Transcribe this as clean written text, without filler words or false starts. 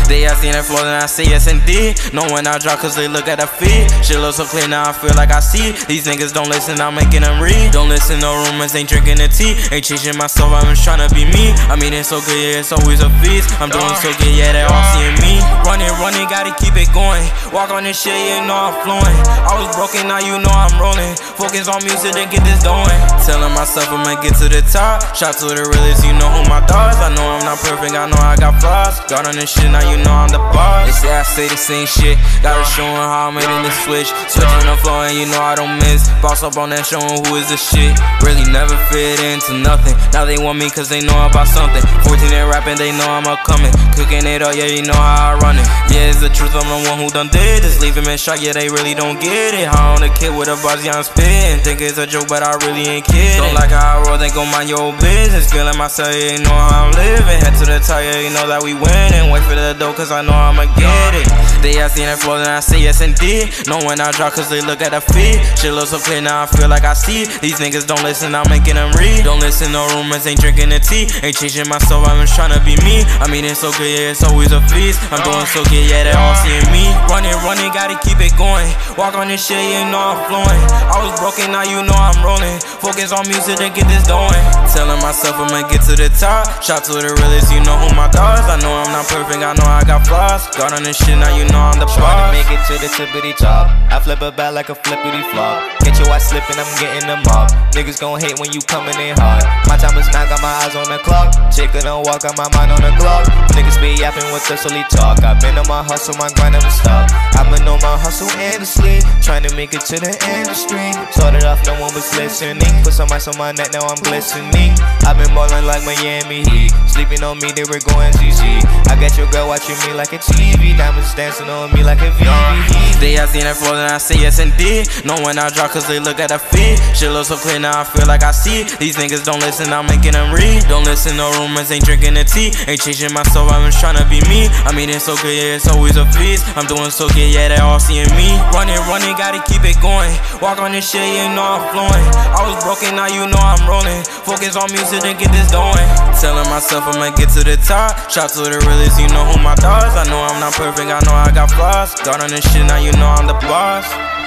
They asking that flow, then I say yes indeed. Know when I drop cause they look at the feed. Shit looks so clear now I feel like I see. These niggas don't listen, I'm making them read. Don't listen no rumors, ain't drinking the tea. Ain't changing myself, I'm just trying to be me. I mean it's so good, yeah, it's always a feast. I'm doing so good, yeah, they all seeing me. Running, gotta keep it going. Walk on this shit, yeah, you know I'm flowing. I was broken, now you know I'm rolling. Focus on music, then get this going. Telling myself I'ma get to the top. Shout to the realest, you know who my dogs. I know I'm not perfect, I know I got flaws. Got on this shit, now you know I'm the boss. They say I say the same shit. Gotta show 'em how I'm making the switch. Switching the flow and you know I don't miss. Boss up on that, showing who is this shit. Really never fit into nothing. Now they want me cause they know about something. 14 and rapping, they know I'm coming. Cooking it up, yeah, you know how I run it. Yeah, it's the truth, I'm the one who done did this. Leave him in shock, yeah, they really don't get it. How on the kid with a buzz, yeah, I'm spitting. Think it's a joke, but I really ain't kidding. Don't like how I roll, then go mind your business. Feeling myself, yeah, you know how I'm living. Head to the top, yeah, you know that we winning. Wait for the dough, cause I know I'ma get it. They asking that flow, then I say yes indeed. Know when I drop, cause they look at the feed. Shit looks so clear, now I feel like I see. These niggas don't listen, I'm making them read. Don't listen no rumors, ain't drinking the tea. Ain't changing myself, I'm just trying to be me. I mean it's so good, yeah, it's always a feast. I'm doing so good, yeah, they all seeing me. Running, gotta keep it going. Walk on this shit, yeah, you know I'm flowing. I was broken, now you know I'm rolling. Focus on music, then get this going. Telling myself I'ma get to the top. Shout to the realest, you know who my dogs. I know I'm not perfect, I know I got flaws. Got on this shit, now you know I'm the boss. Tryna make it to the tippity top. I flip it back like a flippity flop. Get your ass slipping, I'm getting them off. Niggas gon' hate when you coming in hard. My time is now, got my eyes on the clock. Chicken don't walk, got my mind on the clock. Niggas be yapping with the silly talk. I've been on my hustle, my grind never stop. I've been on my hustle endlessly, trying to make it to the industry. Started off, no one was listening. Put some ice on my neck, now I'm glistening. I've been ballin' like Miami Heat. Sleeping on me, they were going ZZ. I got your girl watching me like a TV. Diamonds dancing on me like a VV. They asking that flow, then I say yes indeed. Know when I drop, cause they look at the feed. Shit looks so clear, now I feel like I see. These niggas don't listen, I'm making them read. Don't listen no rumors, ain't drinking the tea. Ain't changing myself, I'm just trying to be me. I mean it's so good, yeah, it's always a feast. I'm doing so good, yeah, they all seeing me. Running, gotta keep it going. Walk on this shit, yeah, you know I'm flowing. I was broken, now you know I'm rolling. Focus on music, then get this going. Telling myself I'ma get to the top. Shout to the realest, you know who my dogs. I know I'm not perfect, I know I got flaws. Got on this shit, now you know I'm the boss.